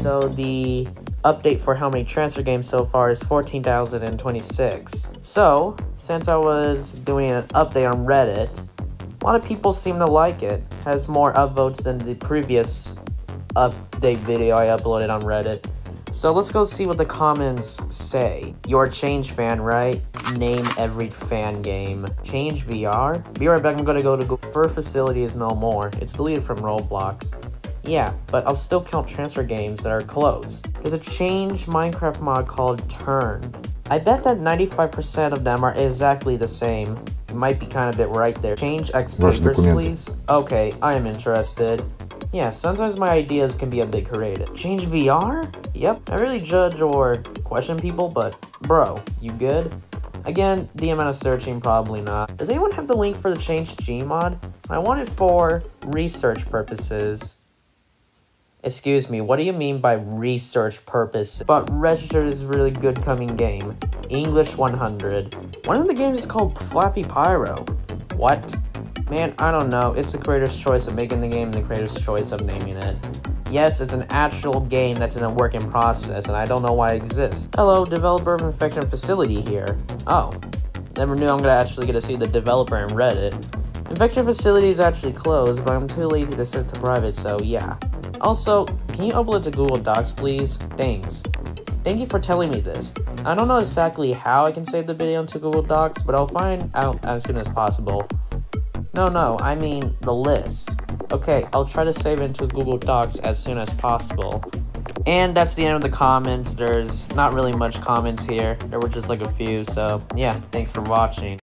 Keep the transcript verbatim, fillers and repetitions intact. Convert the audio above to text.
So the update for how many transfer games so far is fourteen thousand twenty-six. So, since I was doing an update on Reddit, a lot of people seem to like it. It has more upvotes than the previous update video I uploaded on Reddit. So let's go see what the comments say. You're a Change fan, right? Name every fan game. Change V R? Be right back, I'm gonna go to Google. Fur Facility is no more. It's deleted from Roblox. Yeah, but I'll still count transfer games that are closed. There's a Change Minecraft mod called Turn. I bet that ninety-five percent of them are exactly the same. You might be kind of bit right there. Change X Papers, please. Okay, I am interested. Yeah, sometimes my ideas can be a bit creative. Change V R? Yep, I really judge or question people, but bro, you good? Again, the amount of searching, probably not. Does anyone have the link for the Change Gmod? I want it for research purposes. Excuse me, what do you mean by research purpose? But Registered is a really good coming game. English one hundred. One of the games is called Flappy Pyro. What? Man, I don't know. It's the creator's choice of making the game and the creator's choice of naming it. Yes, it's an actual game that's in a work in process, and I don't know why it exists. Hello, developer of Infection Facility here. Oh, never knew I'm gonna actually get to see the developer in Reddit. Infection Facility is actually closed, but I'm too lazy to set it to private, so yeah. Also, can you upload to Google Docs, please? Thanks. Thank you for telling me this. I don't know exactly how I can save the video into Google Docs, but I'll find out as soon as possible. No, no, I mean the list. Okay, I'll try to save it into Google Docs as soon as possible. And that's the end of the comments. There's not really much comments here. There were just like a few, so yeah, thanks for watching.